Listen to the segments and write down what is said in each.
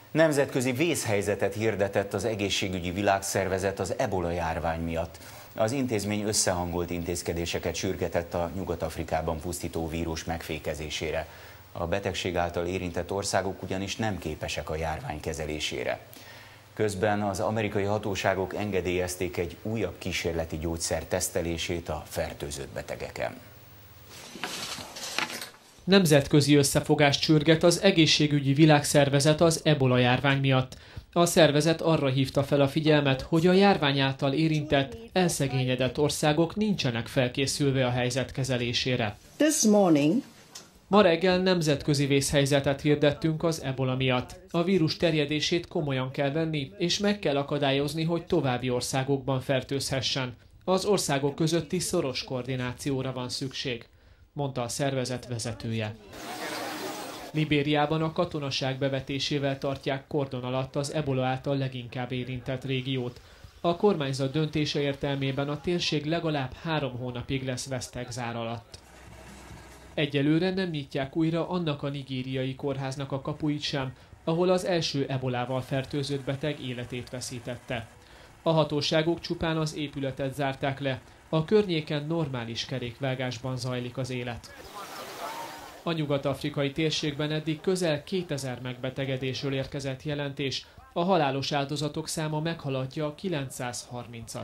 Nemzetközi vészhelyzetet hirdetett az Egészségügyi Világszervezet az ebola járvány miatt. Az intézmény összehangolt intézkedéseket sürgetett a Nyugat-Afrikában pusztító vírus megfékezésére. A betegség által érintett országok ugyanis nem képesek a járvány kezelésére. Közben az amerikai hatóságok engedélyezték egy újabb kísérleti gyógyszer tesztelését a fertőzött betegeken. Nemzetközi összefogást sürget az Egészségügyi Világszervezet az ebola járvány miatt. A szervezet arra hívta fel a figyelmet, hogy a járvány által érintett, elszegényedett országok nincsenek felkészülve a helyzet kezelésére. Ma reggel nemzetközi vészhelyzetet hirdettünk az ebola miatt. A vírus terjedését komolyan kell venni, és meg kell akadályozni, hogy további országokban fertőzhessen. Az országok közötti szoros koordinációra van szükség, mondta a szervezet vezetője. Libériában a katonaság bevetésével tartják kordon alatt az ebola által leginkább érintett régiót. A kormányzat döntése értelmében a térség legalább 3 hónapig lesz vesztegzár alatt. Egyelőre nem nyitják újra annak a nigériai kórháznak a kapuit sem, ahol az első ebolával fertőzött beteg életét veszítette. A hatóságok csupán az épületet zárták le, a környéken normális kerékvágásban zajlik az élet. A nyugat-afrikai térségben eddig közel 2000 megbetegedésről érkezett jelentés, a halálos áldozatok száma meghaladja a 930-at.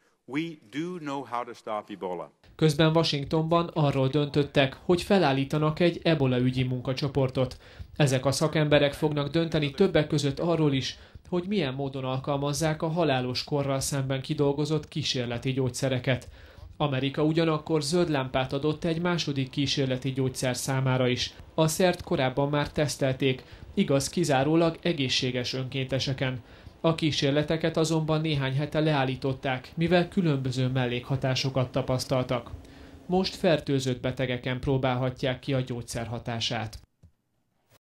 Közben Washingtonban arról döntöttek, hogy felállítanak egy ebola ügyi munkacsoportot. Ezek a szakemberek fognak dönteni többek között arról is, hogy milyen módon alkalmazzák a halálos korral szemben kidolgozott kísérleti gyógyszereket. Amerika ugyanakkor zöld lámpát adott egy második kísérleti gyógyszer számára is. A szert korábban már tesztelték, igaz kizárólag egészséges önkénteseken. A kísérleteket azonban néhány hete leállították, mivel különböző mellékhatásokat tapasztaltak. Most fertőzött betegeken próbálhatják ki a gyógyszer hatását.